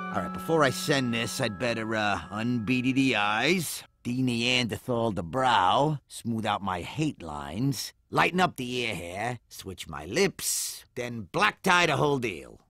All right, before I send this, I'd better, unbeady the eyes, de-Neanderthal the brow, smooth out my hate lines, lighten up the ear hair, switch my lips, then black tie the whole deal.